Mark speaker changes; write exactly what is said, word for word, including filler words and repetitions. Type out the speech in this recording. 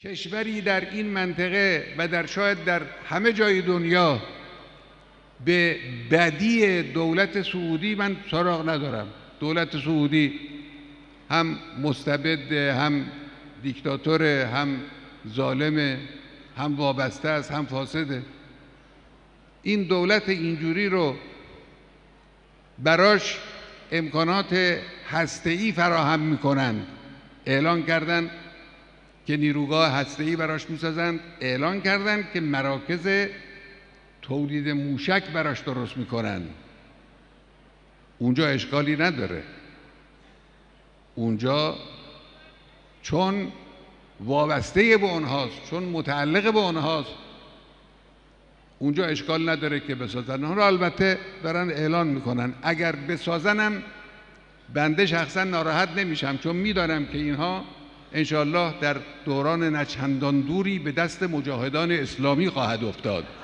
Speaker 1: کشوری در این منطقه و در شاید در همه جای دنیا به بدی دولت سعودی من سراغ ندارم. دولت سعودی هم مستبد، هم دیکتاتور، هم ظالم، هم وابسته است، هم فاسده. این دولت اینجوری رو براش امکانات هسته‌ای فراهم میکنن. اعلان کردن که نیروگاه هسته‌ای براش میسازند، اعلان کردن که مراکز تولید موشک براش درست میکنن. اونجا اشکالی نداره. اونجا چون وابسته به اونهاست، چون متعلق به اونهاست، اونجا اشکال نداره که بسازن. اون را البته دارن اعلان میکنن. اگر بسازنم بنده شخصا ناراحت نمیشم، چون میدانم که اینها انشالله در دوران نچندان دوری به دست مجاهدان اسلامی خواهد افتاد.